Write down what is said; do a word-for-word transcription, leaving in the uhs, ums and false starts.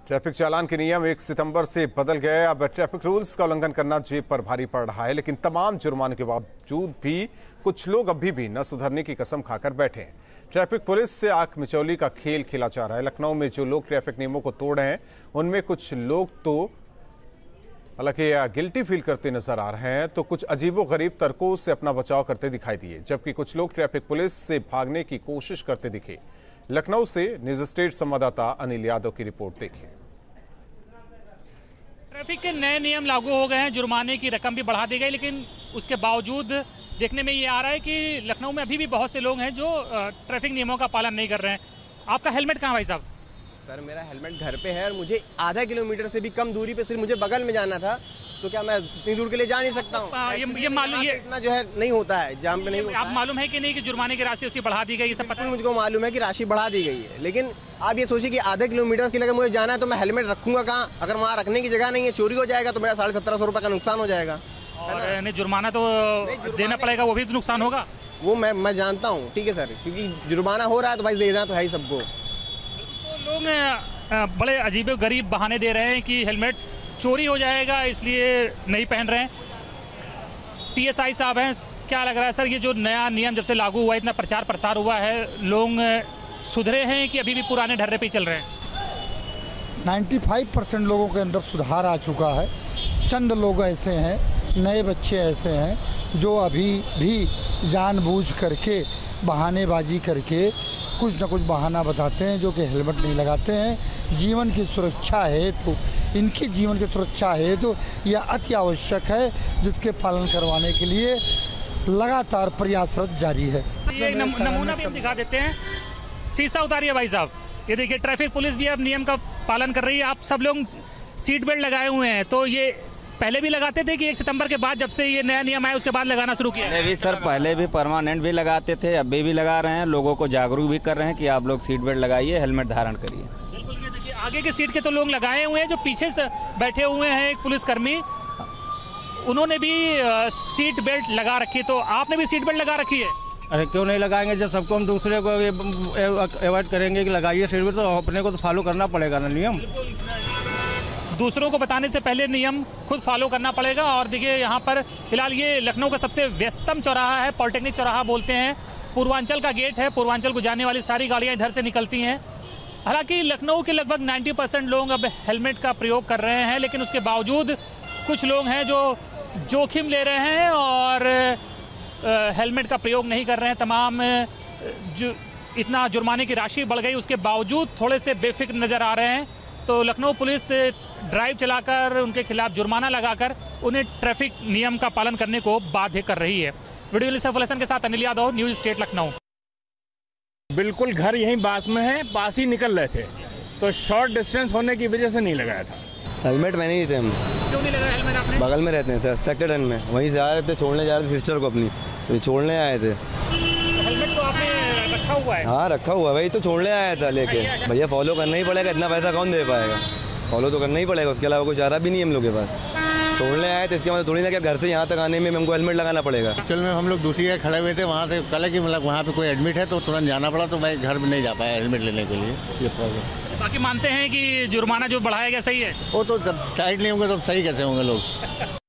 Traffic चालान के नियम एक सितंबर से बदल गए। अब ट्रैफिक रूल्स का उल्लंघन करना जेब पर भारी पड़ रहा है, लेकिन तमाम जुर्माने के बावजूद भी कुछ लोग अभी भी न सुधरने की कसम खाकर बैठे हैं। ट्रैफिक पुलिस से आंख मिचौली का खेल खेला जा रहा है। लखनऊ में जो लोग ट्रैफिक नियमों को तोड़ रहे हैं, उनमें कुछ लोग तो हालांकि गिल्टी फील करते नजर आ रहे हैं, तो कुछ अजीबोगरीब तर्कों से अपना बचाव करते दिखाई दिए, जबकि कुछ लोग ट्रैफिक पुलिस से भागने की कोशिश करते दिखे। लखनऊ से न्यूज स्टेट संवाददाता अनिल यादव की रिपोर्ट देखिए। ट्रैफिक के नए नियम लागू हो गए हैं, जुर्माने की रकम भी बढ़ा दी गई, लेकिन उसके बावजूद देखने में ये आ रहा है कि लखनऊ में अभी भी बहुत से लोग हैं जो ट्रैफिक नियमों का पालन नहीं कर रहे हैं। आपका हेलमेट कहाँ भाई साहब? सर मेरा हेलमेट घर पे है और मुझे आधा किलोमीटर से भी कम दूरी पे सिर्फ मुझे बगल में जाना था, तो क्या मैं इतनी दूर के लिए जा नहीं सकता हूँ? ये, ये मालूम ये इतना जो है नहीं होता है, जाम पे नहीं होता। आप मालूम है कि नहीं कि जुर्माने की राशि उसकी बढ़ा दी गई? ये सब पता मुझको मालूम है कि राशि बढ़ा दी गई है, लेकिन आप ये सोचिए कि आधे किलोमीटर के लिए अगर मुझे जाना है तो मैं हेलमेट रखूंगा कहाँ? अगर वहाँ रखने की जगह नहीं है, चोरी हो जाएगा तो मेरा साढ़े सत्रह सौ रुपये का नुकसान हो जाएगा। और नहीं जुर्माना तो देना पड़ेगा, वो भी तो नुकसान होगा। वो मैं मैं जानता हूँ, ठीक है सर, क्योंकि जुर्माना हो रहा है तो भाई देना तो है ही सबको। तो लोग बड़े अजीब गरीब बहाने दे रहे हैं कि हेलमेट चोरी हो जाएगा इसलिए नहीं पहन रहे हैं। टीएसआई साहब हैं, क्या लग रहा है सर, ये जो नया नियम जब से लागू हुआ है, इतना प्रचार प्रसार हुआ है, लोग सुधरे हैं कि अभी भी पुराने ढर्रे पे चल रहे हैं? पचानवे परसेंट लोगों के अंदर सुधार आ चुका है। चंद लोग ऐसे हैं, नए बच्चे ऐसे हैं जो अभी भी जानबूझ करके बहानेबाजी करके कुछ न कुछ बहाना बताते हैं, जो कि हेलमेट नहीं लगाते हैं। जीवन की सुरक्षा है तो इनकी जीवन की सुरक्षा है तो यह अति आवश्यक है, जिसके पालन करवाने के लिए लगातार प्रयासरत जारी है। ये नम, नमूना भी हम दिखा देते हैं। शीशा उतारिए भाई साहब, ये देखिए ट्रैफिक पुलिस भी अब नियम का पालन कर रही है। आप सब लोग सीट बेल्ट लगाए हुए हैं, तो ये पहले भी लगाते थे कि एक सितंबर के बाद जब से ये नया नियम आया उसके बाद लगाना शुरू किया? पहले भी सर, पहले भी परमानेंट भी लगाते थे, अभी भी लगा रहे हैं। लोगों को जागरूक भी कर रहे हैं कि आप लोग सीट बेल्ट लगाइए, हेलमेट धारण करिए। बिल्कुल, ये देखिए आगे के सीट के तो लोग लगाए हुए हैं, जो पीछे से बैठे हुए हैं एक पुलिसकर्मी, उन्होंने भी सीट बेल्ट लगा रखी। तो आपने भी सीट बेल्ट लगा रखी है? अरे क्यों नहीं लगाएंगे, जब सबको हम दूसरे को अवॉइड करेंगे कि लगाइए सीट बेल्ट, तो अपने को तो फॉलो करना पड़ेगा ना नियम। दूसरों को बताने से पहले नियम खुद फॉलो करना पड़ेगा। और देखिए यहाँ पर फिलहाल ये लखनऊ का सबसे व्यस्तम चौराहा है, पॉलिटेक्निक चौराहा बोलते हैं। पूर्वांचल का गेट है, पूर्वांचल को जाने वाली सारी गाड़ियाँ इधर से निकलती हैं। हालांकि लखनऊ के लगभग नब्बे परसेंट लोग अब हेलमेट का प्रयोग कर रहे हैं, लेकिन उसके बावजूद कुछ लोग हैं जो जोखिम ले रहे हैं और हेलमेट का प्रयोग नहीं कर रहे हैं। तमाम जो इतना जुर्माने की राशि बढ़ गई, उसके बावजूद थोड़े से बेफिक्र नज़र आ रहे हैं। तो लखनऊ पुलिस ड्राइव चलाकर उनके खिलाफ जुर्माना लगाकर उन्हें ट्रैफिक नियम का पालन करने को बाध्य कर रही है। वीडियो जर्नलिस्ट के साथ अनिल यादव, न्यूज स्टेट लखनऊ। बिल्कुल घर यहीं पास में है, पास ही निकल रहे थे, तो शॉर्ट डिस्टेंस होने की वजह से नहीं लगाया था। हेलमेट पहने ही थे हम। क्यों नहीं लगाया हेलमेट आपने? बगल में रहते हैं सर, सेक्टर टेन में, वहीं से आ रहे थे, छोड़ने जा रहे थे सिस्टर को अपनी, तो छोड़ने आए थे। हेलमेट तो आपने रखा हुआ है? हाँ रखा हुआ है भाई, तो छोड़ने आया था लेके। भैया फॉलो करना ही पड़ेगा, इतना पैसा कौन दे पाएगा? फॉलो तो करना ही पड़ेगा, उसके अलावा कोई चारा भी नहीं है हम लोग के पास। छोड़ने आए थे, इसके मतलब थोड़ी ना क्या घर से यहाँ तक आने में हमको हेलमेट लगाना पड़ेगा। चल में हम लोग दूसरी जगह खड़े हुए थे, वहाँ से कल कि मतलब वहाँ पे कोई एडमिट है तो तुरंत जाना पड़ा, तो मैं घर में नहीं जा पाया हेलमेट लेने के लिए। ये प्रॉब्लम। बाकी मानते हैं कि जुर्माना जो बढ़ाया गया सही है? वो तो जब स्टाइट नहीं होंगे तो सही कैसे होंगे लोग?